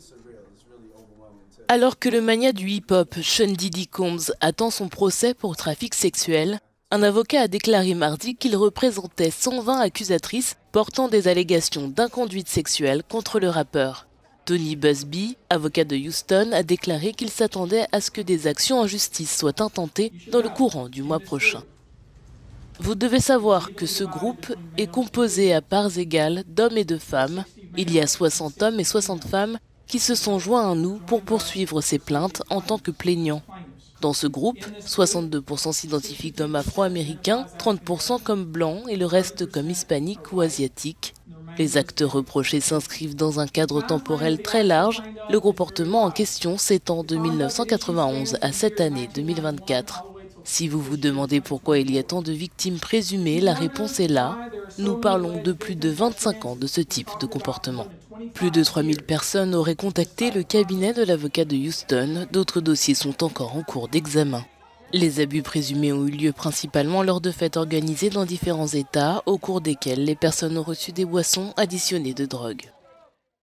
Alors que le magnat du hip-hop, Sean Diddy Combs, attend son procès pour trafic sexuel, un avocat a déclaré mardi qu'il représentait 120 accusatrices portant des allégations d'inconduite sexuelle contre le rappeur. Tony Busby, avocat de Houston, a déclaré qu'il s'attendait à ce que des actions en justice soient intentées dans le courant du mois prochain. Vous devez savoir que ce groupe est composé à parts égales d'hommes et de femmes. Il y a 60 hommes et 60 femmes qui se sont joints à nous pour poursuivre ces plaintes en tant que plaignants. Dans ce groupe, 62% s'identifient comme afro-américains, 30% comme blancs et le reste comme hispaniques ou asiatiques. Les actes reprochés s'inscrivent dans un cadre temporel très large. Le comportement en question s'étend de 1991 à cette année 2024. Si vous vous demandez pourquoi il y a tant de victimes présumées, la réponse est là. Nous parlons de plus de 25 ans de ce type de comportement. Plus de 3000 personnes auraient contacté le cabinet de l'avocat de Houston. D'autres dossiers sont encore en cours d'examen. Les abus présumés ont eu lieu principalement lors de fêtes organisées dans différents États, au cours desquelles les personnes ont reçu des boissons additionnées de drogue.